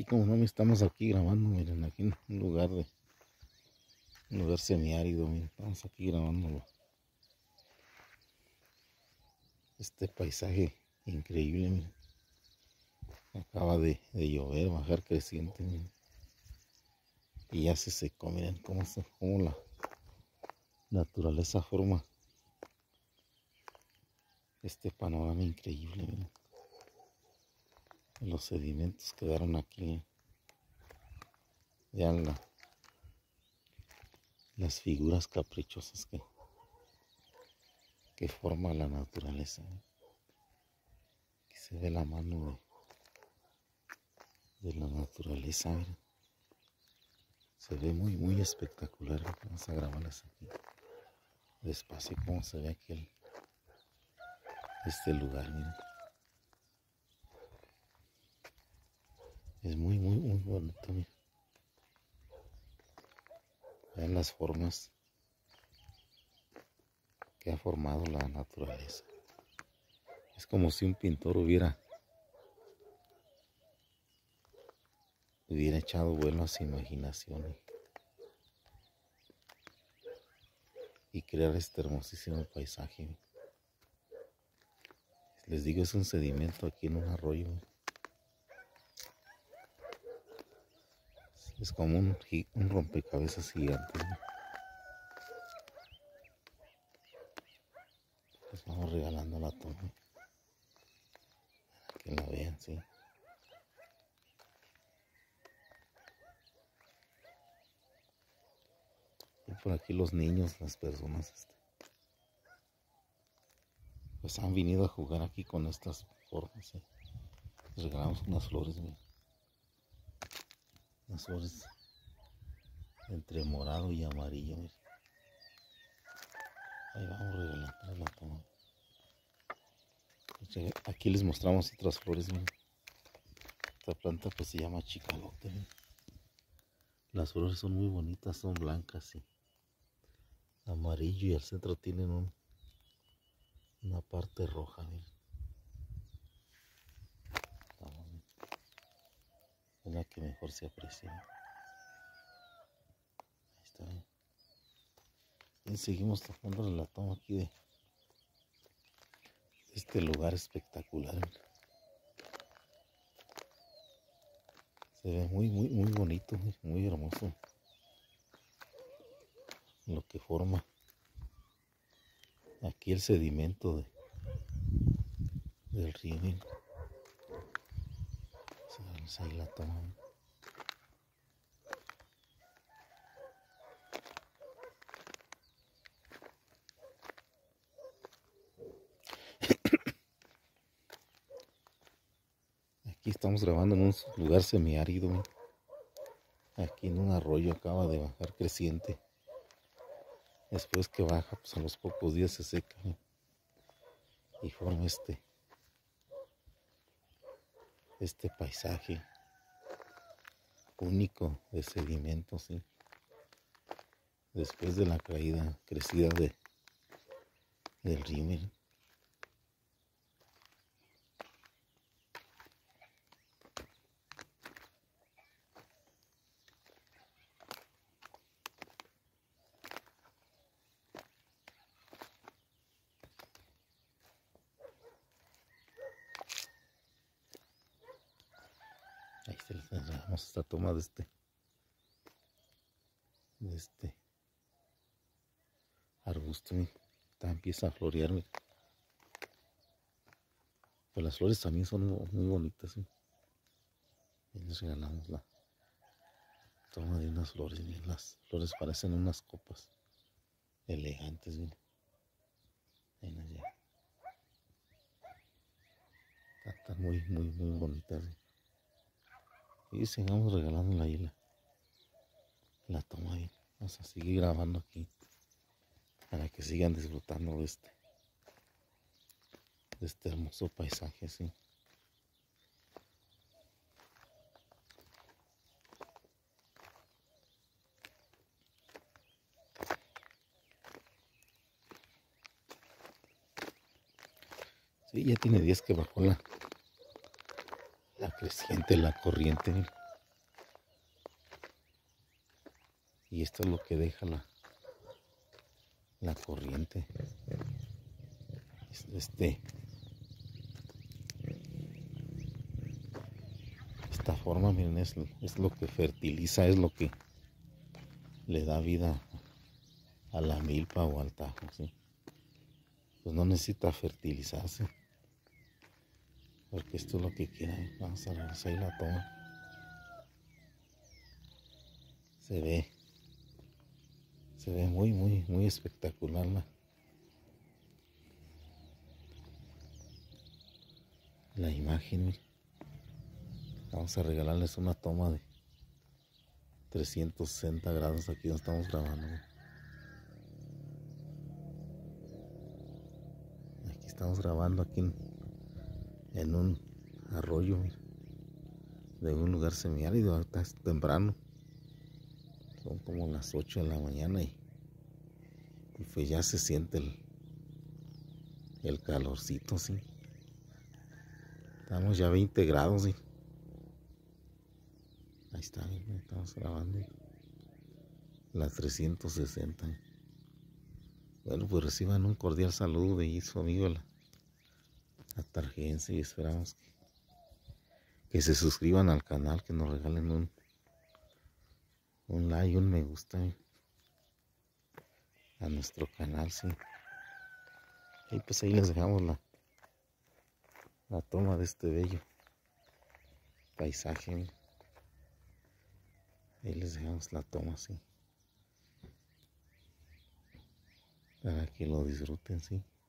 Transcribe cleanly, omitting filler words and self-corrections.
como no, estamos aquí grabando, miren, aquí en un lugar semiárido, miren, estamos aquí grabando este paisaje increíble, miren. Acaba de llover, bajar creciente, miren, y ya se secó, miren cómo la naturaleza forma este panorama increíble, miren. Los sedimentos quedaron aquí, ya las figuras caprichosas que forma la naturaleza, miren. Aquí se ve la mano de la naturaleza, miren. Se ve muy espectacular. Vamos a grabarlas aquí despacio como se ve aquí este lugar, miren. Es muy bonito, miren. Vean las formas que ha formado la naturaleza. Es como si un pintor hubiera echado vuelo a su imaginación y crear este hermosísimo paisaje. Les digo, es un sedimento aquí en un arroyo. Es como un rompecabezas gigante. Les vamos regalando la toma. Para que la vean, sí. Y por aquí los niños, las personas, pues han venido a jugar aquí con estas formas. Les regalamos unas flores, miren. Unas flores entre morado y amarillo, miren. Ahí vamos regalando la toma. Aquí les mostramos otras flores, miren. Esta planta pues se llama chicalote, miren. Las flores son muy bonitas, son blancas y amarillo, y al centro tienen una parte roja, miren. Es la que mejor se aprecia. Ahí está, miren. Y seguimos tomando la toma aquí de este lugar espectacular, miren. Se ve muy bonito, muy hermoso lo que forma aquí el sedimento del río. Miren. Ahí la toma. Aquí estamos grabando en un lugar semiárido, miren. Aquí en un arroyo acaba de bajar creciente. Después que baja, pues a los pocos días se seca, miren. Y forma este paisaje único de sedimentos, ¿sí? Después de la crecida del río, miren. Ahí les damos esta toma de este arbusto, miren. Empieza a florear, miren. Pues las flores también son muy bonitas, ¿sí? Y les regalamos la toma de unas flores, miren. Las flores parecen unas copas elegantes, miren. Ven allá. Están muy bonitas, ¿sí? Y sigamos regalándola ahí la toma, bien. Vamos a seguir grabando aquí para que sigan disfrutando de este hermoso paisaje, ¿sí? Sí, ya tiene días que bajó la creciente, la corriente, miren. Y esto es lo que deja la corriente. Esta forma, miren, es lo que fertiliza, es lo que le da vida a la milpa o al tajo, ¿sí? Pues no necesita fertilizarse, porque esto es lo que quiere. Vamos a ver, ahí la toma. Se ve muy, muy, muy espectacular la imagen. Miren. Vamos a regalarles una toma de 360 grados aquí donde estamos grabando. Aquí estamos grabando aquí en un arroyo, mira, de un lugar semiárido. Ahorita es temprano, son como las 8 de la mañana y pues ya se siente el calorcito, sí. Estamos ya a 20 grados, sí. Ahí está, estamos grabando la 360. Bueno, pues reciban un cordial saludo de ahí su amigo la Tarjense, y esperamos que se suscriban al canal, que nos regalen un like, un me gusta a nuestro canal, sí. Y pues ahí les dejamos la toma de este bello paisaje. Ahí les dejamos la toma, sí, para que lo disfruten, sí.